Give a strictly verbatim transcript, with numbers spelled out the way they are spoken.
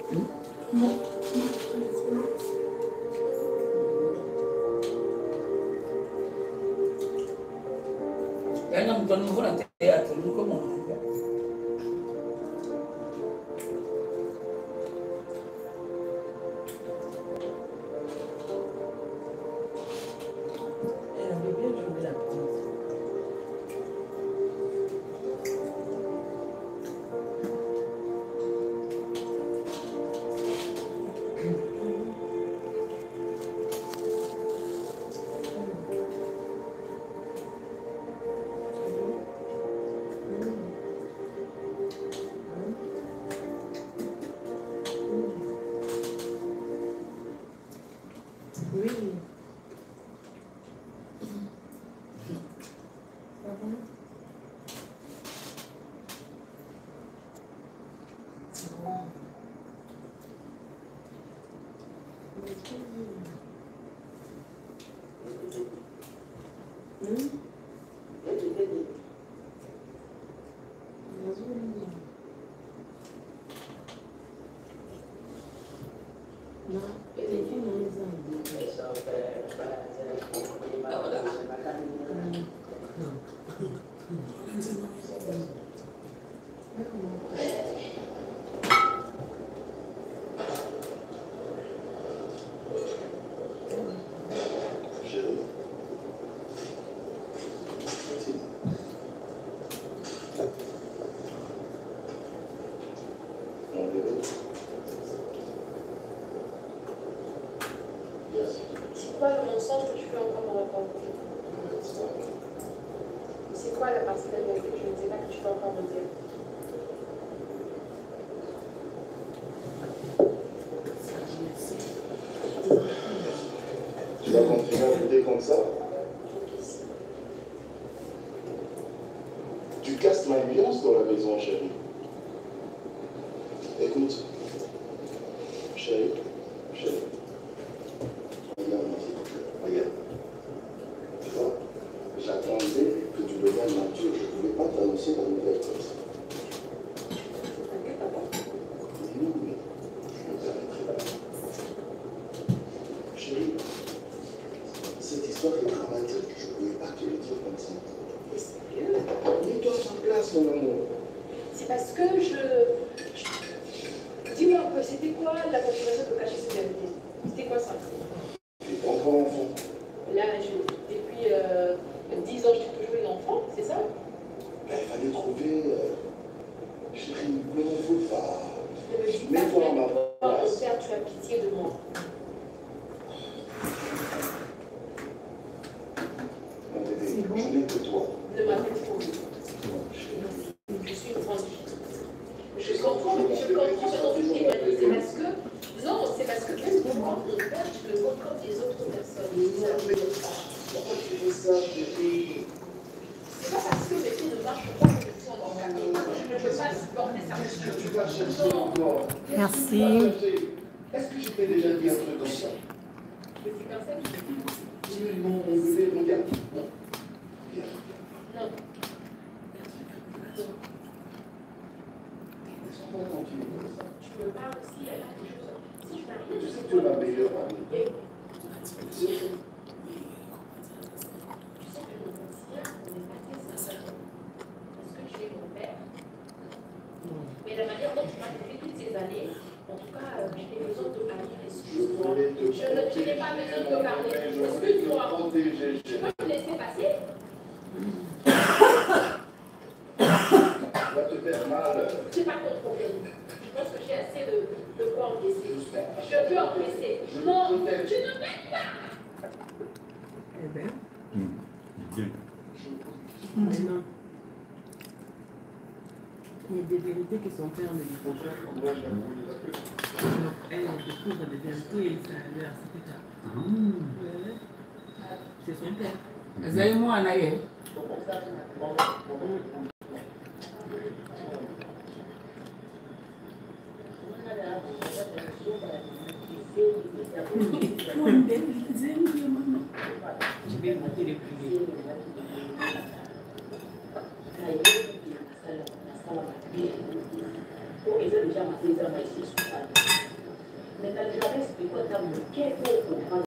Non. Elle n'a pas nouveau la théâtre, nous comment on fait. Elle avait bien joué la petite. Oui. Ça va? Hum? Non, elle est une maison. C'est quoi le mensonge que tu peux encore me raconter? C'est quoi la partie de la vérité que je ne sais pas que tu peux encore me dire? Tu vas continuer à lutter comme ça? Tu casses l'ambiance dans la maison, chérie. Écoute, chérie, chérie. Regarde, regarde. Tu vois, j'attendais que tu deviennes mature. Je ne pouvais pas t'annoncer la nouvelle comme ça. Oui, oui, je me permettrai pas. Chérie, cette histoire est dramatique. Je ne pouvais pas te le dire comme ça. T'es sérieux? Mets-toi sur place, mon amour. C'est parce que je... je- Dis-moi un peu, c'était quoi la motivation de cacher cette vérité? C'était quoi ça? Tu n'es pas encore enfant. Là, je... depuis euh, dix ans, je suis toujours une enfant, c'est ça? Ben, il fallait trouver. Euh... Chérie, ne m'en veux pas. Ne me dis pas Mets-toi à ma que mon place. père, tu as pitié de moi. Mon bébé, je n'ai que toi. Ne m'appelle pas. Je suis une grande fille. Je comprends, je comprends ce dont tu dis, mais c'est parce que... Non, c'est parce que qu'est-ce que moi, mon père, je le vois comme les autres personnes. Pourquoi tu fais ça, chérie? C'est pas parce que mes filles ne marchent pas que je suis en handicapée. Je ne peux pas supporter ça. Qu'est-ce que tu vas chercher encore? Merci. Est-ce que je t'ai déjà dit un truc comme ça? Mais c'est comme ça que je dis. Oui, non, mon bébé, regarde. Non. Regarde. Non. Laisse-moi pas continuer comme ça. Tu me parles aussi, elle a quelque chose. Si je Mais m'arrive, tu sais que tu es ma meilleure amie. et Tu sais que... tu sais que je me considère qu'on n'est pas très sincère. Parce que tu es mon père. Mais la manière dont tu m'as fait toutes ces années, en tout cas, euh, j'ai besoin de parler. Excuse-moi. Je ne- je n'ai pas besoin de parler. Excuse-moi. Tu peux me laisser passer? Va te faire mal. C'est pas ton problème. Je pense que j'ai assez de, de quoi encaisser. Je peux encaisser. Non, tu ne m'aides pas. Eh bien, Bien. maintenant, il y a des vérités que son père ne dit pas. Donc, elle découvre de bientôt et ça lui a assez tard. Ouais. C'est son père. Zaïmou Anaye. Je vais monter les prières. Oh, et ça, déjà ma télé, ma excuse.